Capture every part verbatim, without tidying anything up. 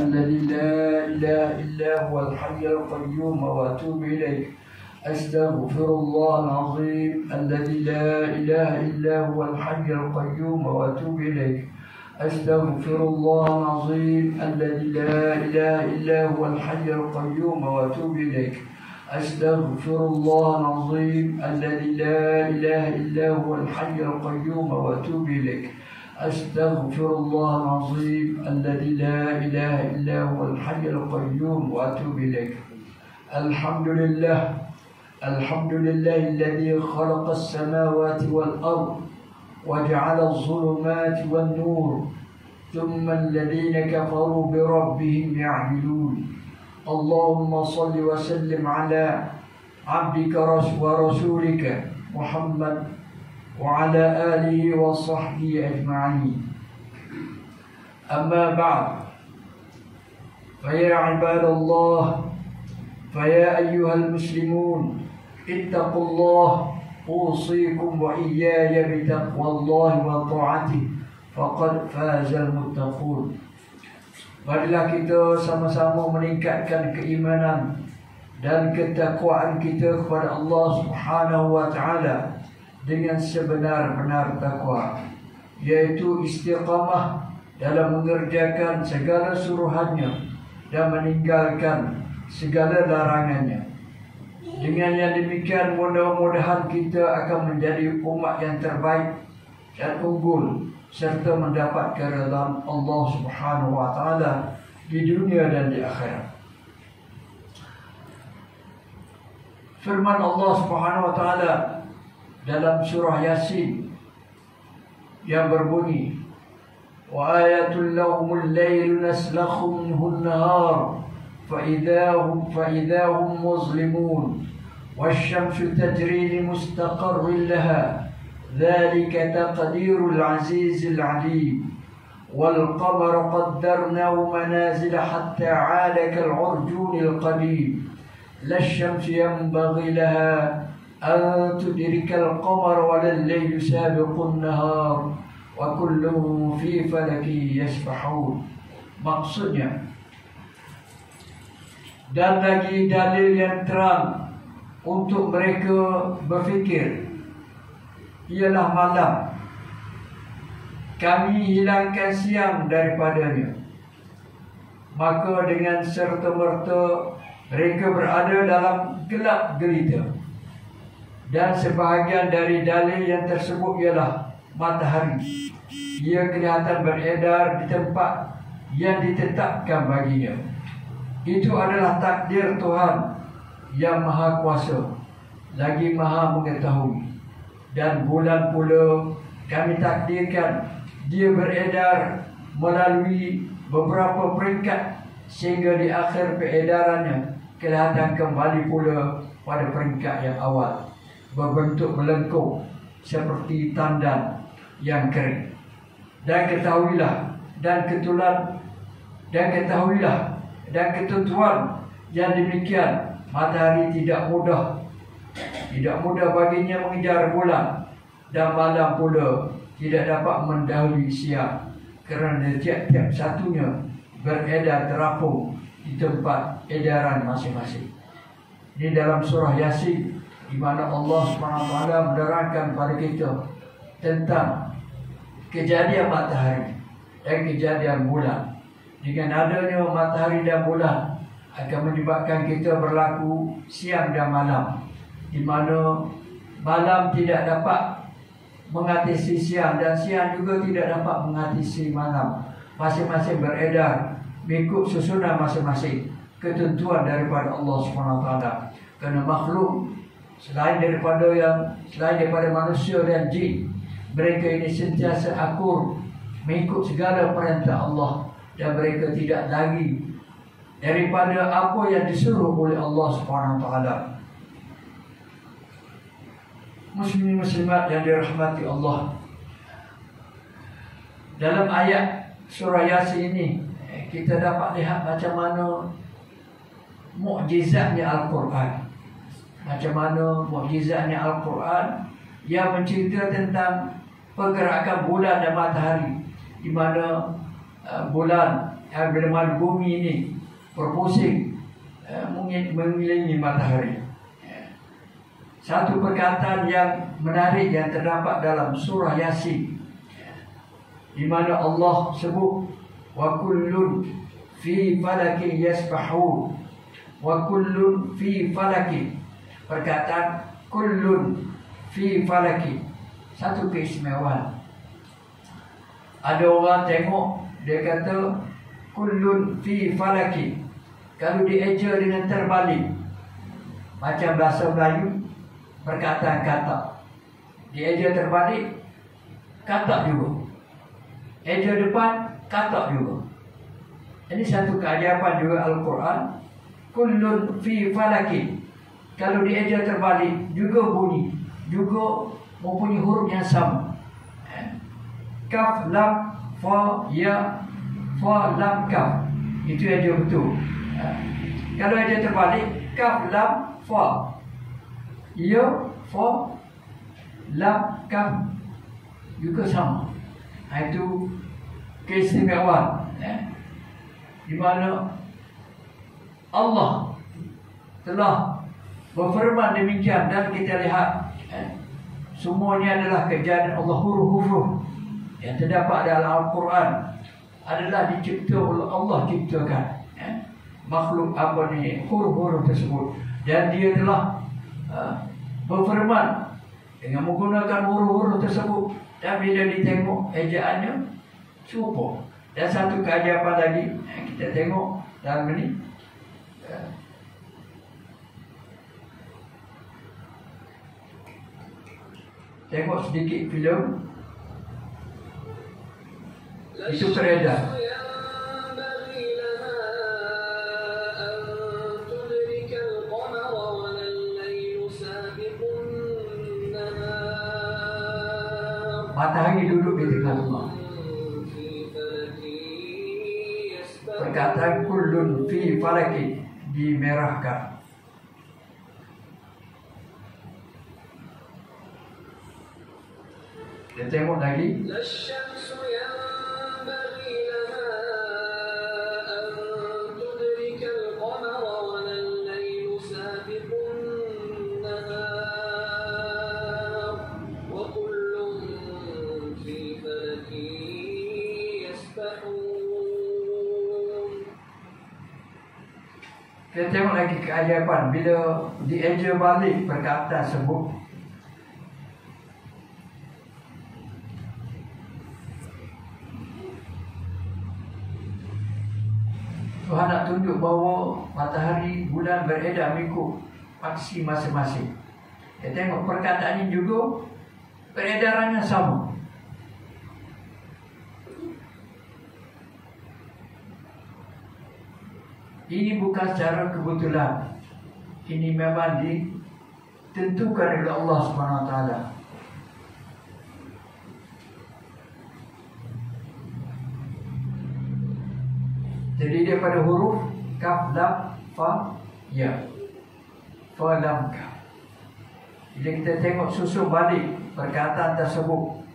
الذي لا إله إلا هو الحي القيوم وأتوب إليه أستغفر الله العظيم الذي لا إله إلا هو الحي القيوم وأتوب إليه أستغفر الله العظيم الذي لا إله إلا هو الحي القيوم وأتوب إليه أستغفر الله العظيم الذي لا إله إلا هو الحي القيوم وأتوب إليك أستغفر الله العظيم الذي لا إله إلا هو الحي القيوم وأتوب إليك. الحمد لله الحمد لله الذي خلق السماوات والأرض وجعل الظلمات والنور ثم الذين كفروا بربهم يعدلون. اللهم صل وسلم على عبدك ورسولك محمد وعلى آله وصحبه أجمعين. أما بعد فيا عباد الله فيا أيها المسلمون اتقوا الله أوصيكم وإياي بتقوى الله وطاعته فقد فاز المتقون. Marilah kita sama-sama meningkatkan keimanan dan ketakwaan kita kepada Allah Subhanahu wa taala dengan sebenar-benar takwa, yaitu istiqamah dalam mengerjakan segala suruhannya dan meninggalkan segala larangannya. Dengan yang demikian mudah-mudahan kita akan menjadi umat yang terbaik dan unggul serta mendapat keridhaan Allah Subhanahu wa taala di dunia dan di akhirat. Firman Allah Subhanahu wa taala dalam surah Yasin yang berbunyi, wa ayatul lahumul lailu naslakhu minhu an-nahar fa idahum fa idahum muzlimun wasyamsu tajri li mustaqarrin laha ذلك تقدير العزيز العليم والقمر قدرناه منازل حتى عاد كالعرجون القديم لا الشمس ينبغي لها أن تدرك القمر ولا الليل سابق النهار وكل في فلك يسبحون. Maksudnya, dan lagi dalil yang terang untuk mereka berfikir ialah malam. Kami hilangkan siang daripadanya, maka dengan serta-merta mereka berada dalam gelap gelita. Dan sebahagian dari dalil yang tersebut ialah matahari. Ia kelihatan beredar di tempat yang ditetapkan baginya. Itu adalah takdir Tuhan yang Maha Kuasa lagi Maha Mengetahui. Dan bulan pula kami takdirkan dia beredar melalui beberapa peringkat sehingga di akhir peredarannya kelihatan kembali pula pada peringkat yang awal, berbentuk melengkung seperti tandan yang kering. Dan ketahuilah dan ketulan dan ketahuilah dan ketentuan yang demikian, matahari tidak mudah Tidak mudah baginya mengejar bulan, dan malam pula tidak dapat mendahului siang, kerana tiap-tiap satunya beredar terapung di tempat edaran masing-masing. Ini dalam surah Yasin, di mana Allah subhanahu wa taala menerangkan kepada kita tentang kejadian matahari dan kejadian bulan. Dengan adanya matahari dan bulan akan menyebabkan kita berlaku siang dan malam, di mana malam tidak dapat mengatasi siang dan siang juga tidak dapat mengatasi malam. Masing-masing beredar mengikut susunan masing-masing, ketentuan daripada Allah subhanahu wa taala. Kerana makhluk selain daripada yang selain daripada manusia dan jin, mereka ini sentiasa akur mengikut segala perintah Allah, dan mereka tidak lagi daripada apa yang disuruh oleh Allah subhanahu wa taala. Muslimin muslimat yang dirahmati Allah, dalam ayat surah Yasin ini kita dapat lihat macam mana mukjizatnya Al-Quran. Macam mana mukjizatnya Al-Quran yang mencerita tentang pergerakan bulan dan matahari, di mana uh, bulan eh, bila mana bumi ini berpusing eh, mengelilingi matahari. Satu perkataan yang menarik yang terdapat dalam surah Yasin, di mana Allah sebut wa kullun fi falakin yasbahun, wa kullun fi falakin. Perkataan kullun fi falakin, satu keistimewaan. Ada orang tengok dia kata kullun fi falakin, kalau dieja dengan terbalik macam bahasa Melayu, perkataan kata dieja terbalik, kata juga. Eja depan, kata juga. Ini satu keajaban juga Al-Quran. Kullun fi falakin, kalau dieja terbalik juga bunyi, juga mempunyai huruf yang sama. Kaf, lam, fa, ya, fa, lam, kaf. Itu eja betul. Kalau eja terbalik, kaf, lam, fa, ya, fa, lam, kaf, juga sama. Itu keistimewaan, eh? di mana Allah telah berfirman demikian, dan kita lihat eh? semuanya adalah kejadian Allah. Huruf-huruf yang terdapat dalam Al-Quran adalah dicipta oleh Allah, ciptakan eh? makhluk apa ni, huruf-huruf tersebut, dan dia telah uh, berfirman dengan menggunakan huruf-huruf tersebut, dan bila ditengok ejaannya serupa. Dan satu keajaban lagi yang kita tengok dalam ini, tengok sedikit filem itu beredar. Matahari duduk di tengah-tengah. Perkataan kullun fi falaki dimerahkan. Kita tengok lagi. Kita tengok lagi keajaban bila dieja balik perkataan tersebut. Tuhan nak tunjuk bahawa matahari, bulan beredar mengikut aksi masing-masing. Kita tengok perkataan ini juga peredarannya sama. Ini bukan secara kebetulan. Ini memang ditentukan oleh Allah subhanahu wa taala. Jadi daripada huruf kaf, lam, fa, ya, fa, lam, kaf. Jadi kita tengok susun balik perkataan tersebut.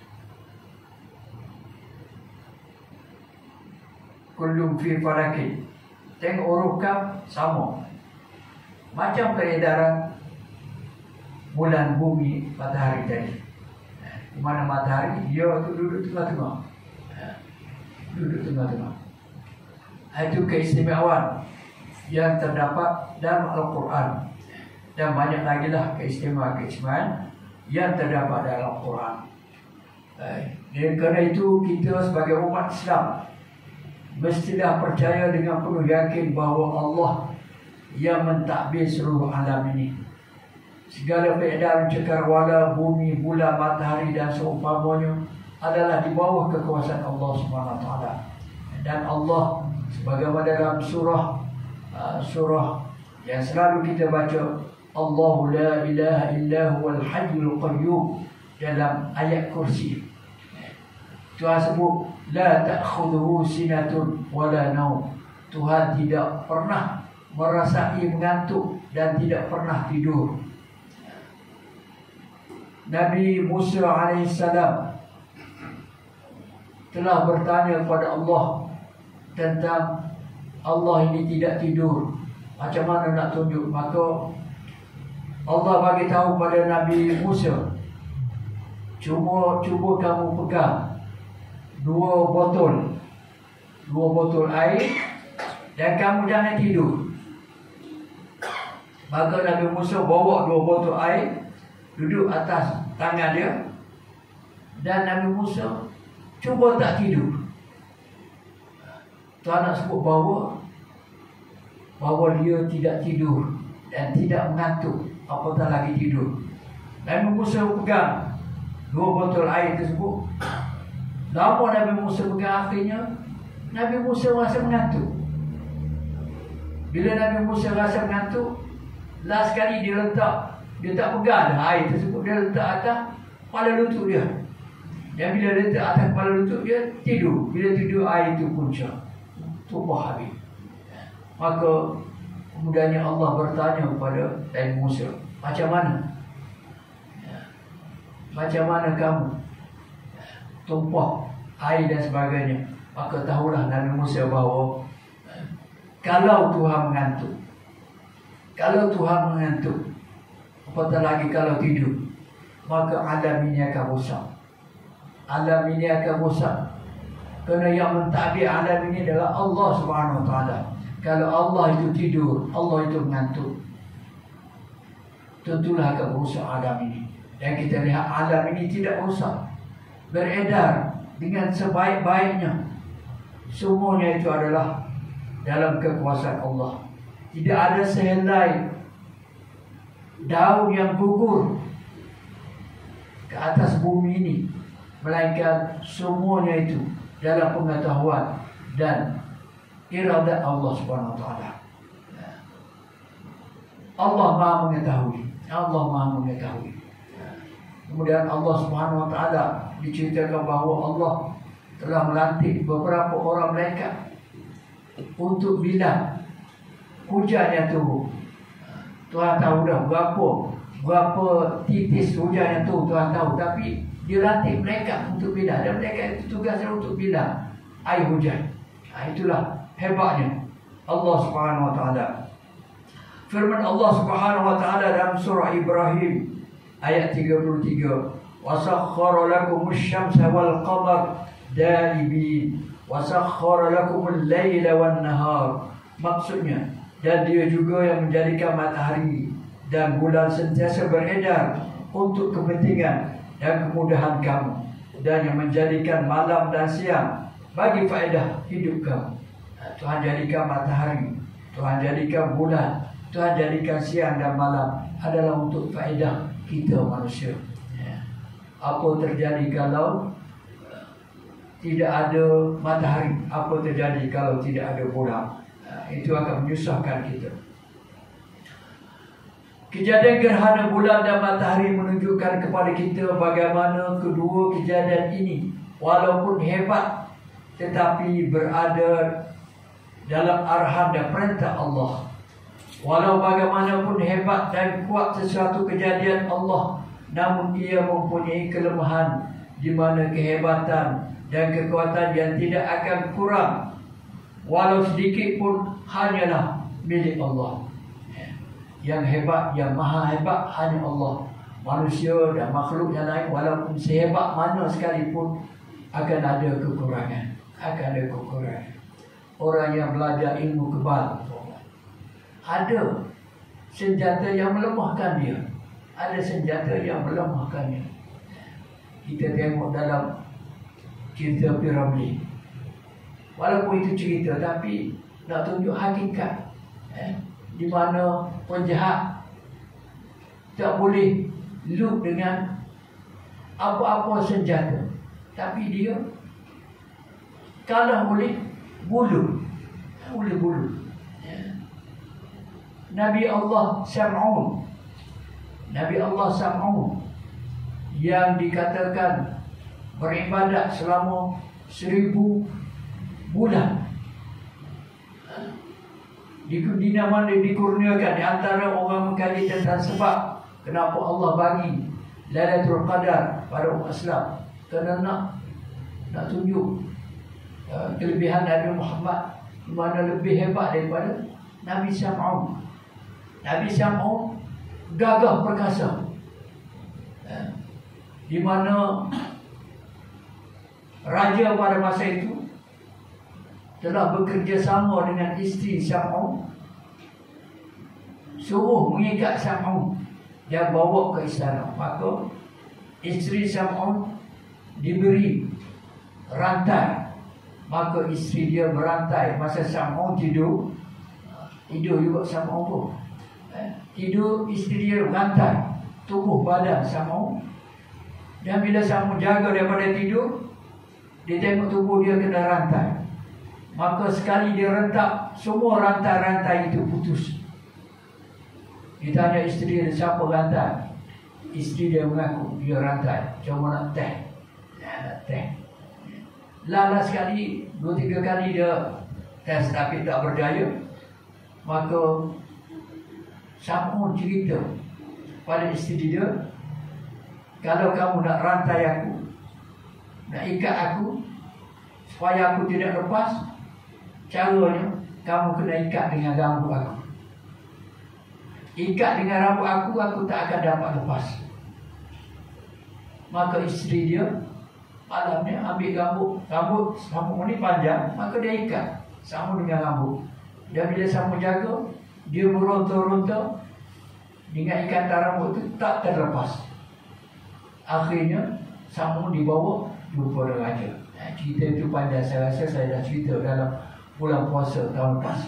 Kullum fi falakin. Tengok huruf kaf sama, macam peredaran bulan, bumi, matahari tadi. Di mana matahari dia tu duduk tengah-tengah, duduk tengah-tengah. Itu keistimewaan yang terdapat dalam Al-Quran, dan banyak lagi lah keistimewaan-keistimewaan yang terdapat dalam Al-Quran. Dan kerana itu kita sebagai umat Islam mestilah percaya dengan penuh yakin bahawa Allah yang mentadbir seluruh alam ini. Segala peredaran cakrawala, bumi, bulan, matahari dan seumpamanya adalah di bawah kekuasaan Allah subhanahu wa taala. Dan Allah sebagaimana dalam surah uh, surah yang selalu kita baca, Allahu la ilaha illa huwal hayyul qayyum, dalam ayat kursi Tuhan sebut la ta'khudhuhu sinatun wala naum. Tuhan tidak pernah merasai mengantuk dan tidak pernah tidur. Nabi Musa alaihissalam telah bertanya kepada Allah tentang Allah ini tidak tidur. Macam mana nak tunjuk? Maka Allah bagi tahu pada Nabi Musa, Cuba cuba kamu pegang dua botol, dua botol air, dan kamu jangan tidur. Maka Nabi Musa bawa dua botol air, duduk atas tangan dia, dan Nabi Musa cuba tak tidur. Tuan nak sebut bahawa bahawa dia tidak tidur dan tidak mengantuk, apatah lagi tidur. Nabi Musa pegang dua botol air tersebut. Lama Nabi Musa pegang, akhirnya Nabi Musa rasa mengantuk. Bila Nabi Musa rasa mengantuk, last sekali dia letak, dia tak pegang dah air tersebut, dia letak atas kepala lutut dia. Dan bila letak atas kepala lutut dia, tidur. Bila tidur, air itu puncak, tumpah habis. Maka kemudiannya Allah bertanya kepada Nabi Musa, macam mana? Macam mana kamu tumpah air dan sebagainya? Maka tahulah Nabi Musa bahawa kalau Tuhan mengantuk, kalau Tuhan mengantuk, apatah lagi kalau tidur, maka alam ini akan rosak. Alam ini akan rosak. Kerana yang mentadbir alam ini adalah Allah Subhanahu Wa Taala. Kalau Allah itu tidur, Allah itu mengantuk, tentulah akan rosak alam ini. Dan kita lihat alam ini tidak rosak, beredar dengan sebaik-baiknya. Semuanya itu adalah dalam kekuasaan Allah. Tidak ada sehelai daun yang gugur ke atas bumi ini, melainkan semuanya itu dalam pengetahuan dan iradat Allah Subhanahu Wa Taala. Allah Maha mengetahui. Allah Maha mengetahui. Kemudian Allah Subhanahu Wa Taala diceritakan bahawa Allah telah melantik beberapa orang malaikat untuk bilang hujan yang turun. Tuhan tahu dah berapa berapa titis hujan yang turun, Tuhan tahu. Tapi dia lantik malaikat untuk bilang, dan malaikat itu tugasnya untuk bilang air hujan. Ha, itulah hebatnya Allah Subhanahu Wa Taala. Firman Allah Subhanahu Wa Taala dalam surah Ibrahim ayat tiga puluh tiga, "Wasakhkhara lakumus syamsa wal qamar dalibin wa sakhkhara lakumul laila wan nahar." Maksudnya, dan dia juga yang menjadikan matahari dan bulan sentiasa beredar untuk kepentingan dan kemudahan kamu, dan yang menjadikan malam dan siang bagi faedah hidup kamu. Tuhan jadikan matahari, Tuhan jadikan bulan, Tuhan jadikan siang dan malam adalah untuk faedah kita manusia. Apa terjadi kalau tidak ada matahari? Apa terjadi kalau tidak ada bulan? Itu akan menyusahkan kita. Kejadian gerhana bulan dan matahari menunjukkan kepada kita bagaimana kedua kejadian ini, walaupun hebat, tetapi berada dalam arahan dan perintah Allah. Walau bagaimanapun hebat dan kuat sesuatu kejadian Allah, namun ia mempunyai kelemahan, di mana kehebatan dan kekuatan yang tidak akan kurang, walau sedikit pun, hanyalah milik Allah. Yang hebat, yang maha hebat hanya Allah. Manusia dan makhluk yang lain, walaupun sehebat mana sekalipun, akan ada kekurangan. Akan ada kekurangan. Orang yang belajar ilmu kebal, ada senjata yang melemahkan dia. Ada senjata yang melemahkannya. Kita tengok dalam cerita piramid. Walaupun itu cerita, tapi nak tunjuk hakikat, eh, di mana penjahat tak boleh loop dengan apa-apa senjata, tapi dia kalah oleh bulu, oleh bulu. Nabi Allah Sam'un, Nabi Allah Sam'un yang dikatakan beribadat selama seribu bulan, di mana dikurniakan di antara orang mengkaji tentang sebab kenapa Allah bagi Lailatul Qadar pada umat Islam, kerana nak nak tunjuk uh, kelebihan Nabi Muhammad di mana lebih hebat daripada Nabi Sam'un. Nabi Sam'un gagah perkasa, uh, di mana raja pada masa itu telah bekerjasama dengan isteri Sam'un, suruh mengikat Sam'un dan bawa ke istana. Maka isteri Sam'un diberi rantai, maka isteri dia berantai. Masa Sam'un tidur, tidur juga Sam'un pun, eh, tidur isteri dia berantai tubuh badan Sam'un. Dan bila Sam'un jaga daripada tidur, dia tengok tubuh dia kena rantai. Maka sekali dia rentak, semua rantai-rantai itu putus. Ditanya isteri dia, siapa rantai? Isteri dia mengaku dia rantai, cuma nak teh, nak teh. Lala sekali, dua tiga kali dia tes tapi tak berdaya. Maka Sam'un cerita pada isteri dia, kalau kamu nak rantai aku, nak ikat aku supaya aku tidak lepas, caranya kamu kena ikat dengan rambut aku. Ikat dengan rambut aku, aku tak akan dapat lepas. Maka isteri dia malamnya ambil rambut, rambut Sam'un ni panjang, maka dia ikat sama dengan rambut. Dan bila Sam'un jaga, dia beronta-ronta dengan ikatan rambut itu tak terlepas. Akhirnya Sam'un dibawa jumpa dengan raja. Nah, cerita itu panjang, saya rasa saya dah cerita dalam bulan puasa tahun lepas.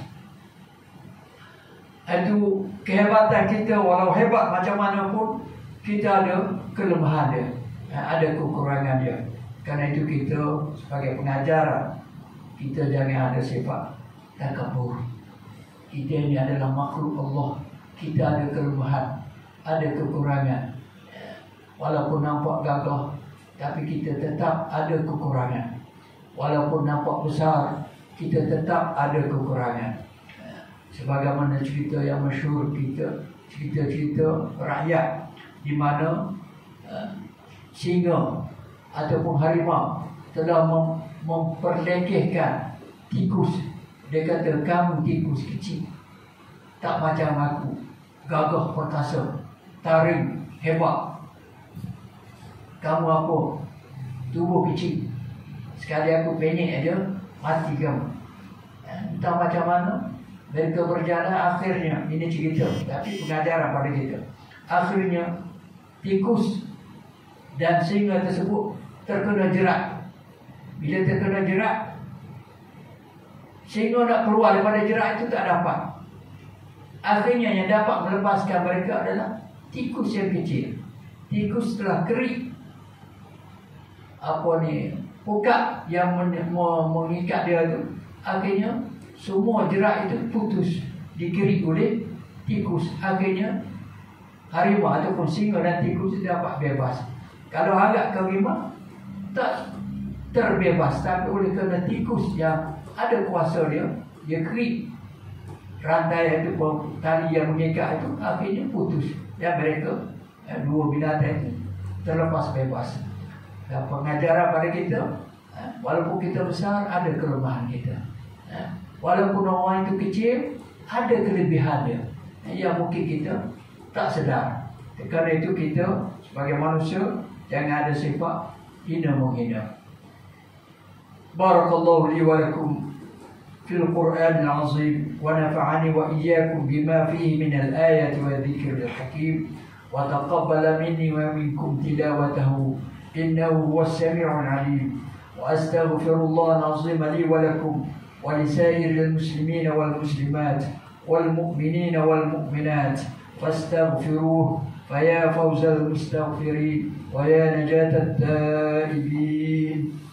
Itu kehebatan kita, walau hebat macam mana pun, kita ada kelemahan dia, ada kekurangan dia. Karena itu kita sebagai pengajar, kita jangan ada sifat takabur. Kita ini adalah makhluk Allah, kita ada kelemahan, ada kekurangan. Walaupun nampak gagah, tapi kita tetap ada kekurangan. Walaupun nampak besar, kita tetap ada kekurangan. Sebagaimana cerita yang masyhur kita, cerita-cerita rakyat di mana uh, singa ataupun harimau telah mem memperlekehkan tikus. Dia kata, kamu tikus kecil, tak macam aku, gagah perkasa, taring, hebat. Kamu apa? Tubuh kecil. Sekali aku penyek aja, mati kamu. Entah macam mana mereka berjalan, akhirnya ini cerita, tapi pengajaran pada kita. Akhirnya tikus dan singa tersebut terkena jerat. Bila terkena jerat, singa nak keluar daripada jerat itu tak dapat. Akhirnya yang dapat melepaskan mereka adalah tikus yang kecil. Tikus telah kerik apa ni, pukak yang mengikat dia tu. Akhirnya semua jerat itu putus, dikerik oleh tikus. Akhirnya harimau ataupun singa dan tikus itu dapat bebas. Kalau harap harimau tak terbebas, tapi oleh kerana tikus yang ada kuasa dia, dia kerik rantai itu, tali yang mengikat itu, akhirnya putus. Dan mereka, dua binatang itu terlepas bebas. Dan pengajaran pada kita, walaupun kita besar, ada kelemahan kita. Walaupun orang itu kecil, ada kelebihan dia yang mungkin kita tak sedar. Kerana itu kita sebagai manusia jangan ada sifat hina menghina. Barakallahu li wa lakum fil Qur'anil azim, wa nafa'ani wa iyyakum bima fihi min al-ayati wa dhikril hakim, wa taqabbala minni wa minkum tilawatahu innahu huwas sami'ul 'alim. Wa astaghfirullahal azim li wa lakum ولسائر المسلمين والمسلمات والمؤمنين والمؤمنات فاستغفروه فيا فوز المستغفرين ويا نجاة التائبين.